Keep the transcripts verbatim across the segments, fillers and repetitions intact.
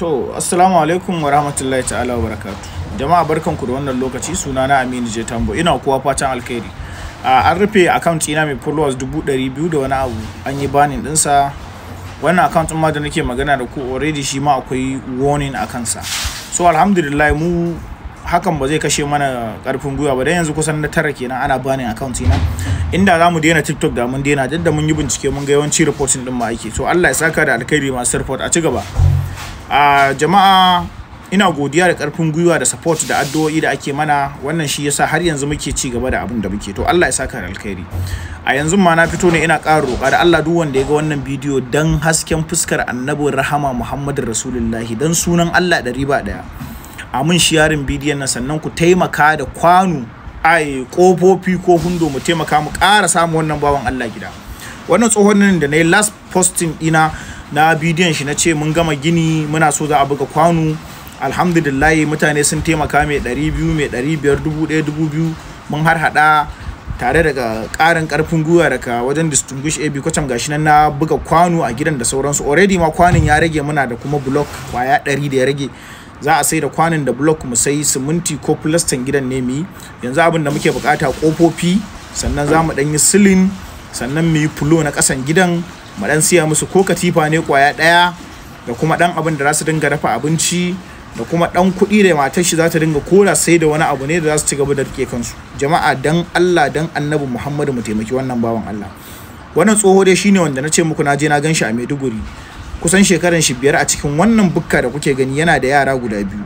To, assalamu alaikum wa rahmatullahi ta'ala wa barakatu. Jama'a barkanku da wannan lokaci, sunana Aminu J Tambo. Ina kuwa fatan alkhairi. An rufe account ina mai followers dubu ɗari biyu da wani abu. An yi banning ɗinsa. Wannan account ma da nake magana da ku already shi ma akwai warning a kansa. So alhamdulillah mu hakan ba zai kashe mana karfin gwiwa ba, dan yanzu kusan na tara kenan ana banning account ina. Inda za mu daina TikTok da mun daina, duk da mun yi bincike mun ga yawanci reporting din ma ake. So Allah ya saka da alkhairi masu report, a ci gaba. Uh, jama'a ina godiya da karfin gwiwa da support da addu'o'i da ake mana, wannan shi yasa har yanzu muke ci gaba da abin da muke. To Allah ya saka da alkhairi. A yanzu ma na fito ne ina ƙara roƙa da Allah duk wanda ya ga wannan bidiyo dan hasken fuskar Annabi Rahama Muhammadur Rasulullahi, dan sunan Allah da riba daya, a mun sharing bidiyon nan, sannan ku taimaka da kwano ai kofofi ko hundo mu taimaka mu ƙara samu wannan bawan Allah gida. Wannan tsohon nan da nayi last posting ina na bidiyon shi na ce mun gama gini muna so za a buga kwano, alhamdulillah mutane sun taimaka mai ɗari biyu mai ɗari biyar dubu ɗaya dubu biyu mun har hada tare daga ƙarin ƙarfin gwiwa daga wajen distinguish A B kwacam gashi nan na buga kwano a gidan da sauransu. Already ma kwanon ya rage, muna da kuma block kwaya ɗari da ya rage. Za a sai da kwanon da block mu sai siminti ko plastan gidan ne mu. Yanzu abin da muke bukata kofofi, sannan za mu ɗan yi silin, sannan mu yi fulo na ƙasan gidan, mu dan siya musu ko katifa ne kwaya daya, da kuma dan abin da za su dinga dafa abinci, da kuma dan kuɗi da matar shi za ta dinga kora sai da wani abu ne da za su ci gaba da rike kansu. Jama'a dan Allah dan Annabi Muhammadu mu taimaki wannan bawan Allah. Wannan tsoho dai shine wanda na ce muku na je na gan shi a Maiduguri, kusan shekaran shi biyar a cikin wannan bukka da kuke gani, yana da yara guda biyu.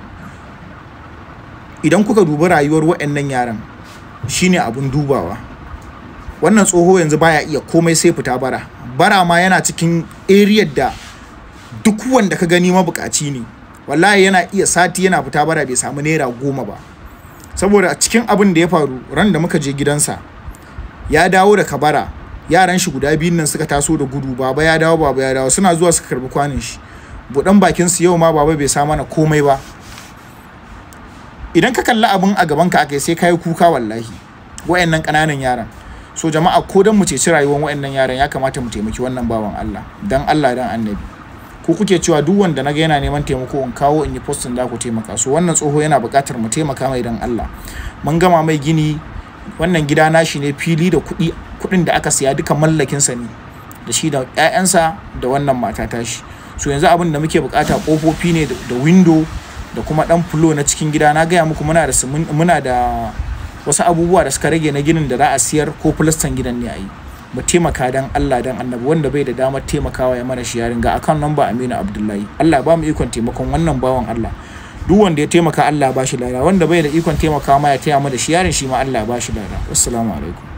Idan kuka duba rayuwar waɗannan yaran shine abun dubawa. Wannan tsoho yanzu baya iya komai sai fita bara. Bara ma yana cikin area da duk wanda ka gani mabukaci ne, wallahi yana iya sati yana fita bara bai samu naira goma ba. Saboda a cikin abin da ya faru ran da muka je gidansa, ya dawo da kabara, yaran shi guda biyun nan suka taso da gudu, baba ya dawo baba ya dawo, suna zuwa suka karbi kwanin shi. Budan bakin su yau ma baba bai sa mana komai ba. Idan ka kalli abin a gaban ka akai sai kai kuka wallahi, wayannan kananan yaran. So jama'a ko dan mu ceci rayuwar wayannan yaran ya kamata mu taimaki wannan bawan Allah, dan Allah dan Annabi. Ku kuke cewa duk wanda naga yana neman taimako in kawo in yi postin da ku taimaka. So wannan tsoho yana buƙatar mu taimaka mai dan Allah. Mun gama mai gini, wannan gida nashi ne, fili da kuɗi, kuɗin da aka siya duka mallakin sa ne, da shi da ƴaƴansa da wannan mata tashi. So yanzu abin da muke buƙata kofofi ne da window da kuma dan fulo na cikin gida. Na gaya muku muna da muna da wasu abubuwa da suka rage na ginin da za a siyar ko plastan gidan ne a yi. Mu taimaka dan Allah dan Annabi, wanda bai da damar taimakawa ya mana shi yarin ga akan number Aminu Abdullahi. Allah ba mu ikon taimakon wannan bawan Allah. Duk wanda ya taimaka Allah ba shi lada, wanda bai da ikon taimakawa ma ya taya mu da shi yarin shi ma Allah ba shi lada. Assalamu alaikum.